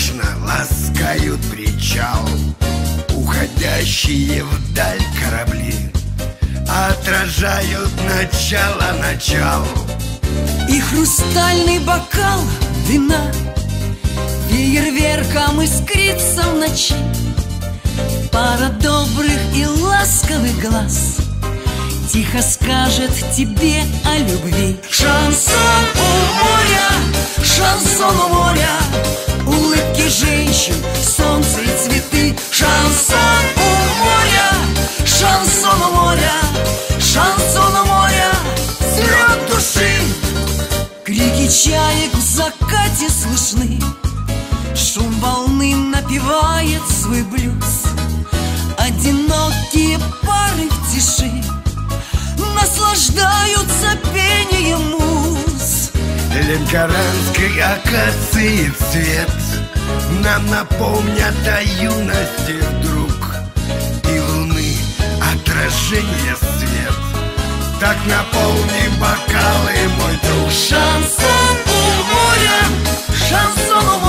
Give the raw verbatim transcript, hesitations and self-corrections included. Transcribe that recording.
нежно ласкают причал. Уходящие вдаль корабли отражают начало-начал. И хрустальный бокал вина фейерверком искрится в ночи. Пара добрых и ласковых глаз тихо скажет тебе о любви. Шансон у моря, шансон у моря, улыбки женщин, солнце и цветы. Шансон у моря, шансон у моря, шансон у моря, взлет души. Крики чаек в закате слышны, шум волны напевает свой блюз. Одинокие пары в тиши наслаждаются пением муз. Ленкоранской акации цвет нам напомнят о юности вдруг. И луны отражение свет, так наполни бокалы, мой друг. Шансон у моря, шансон у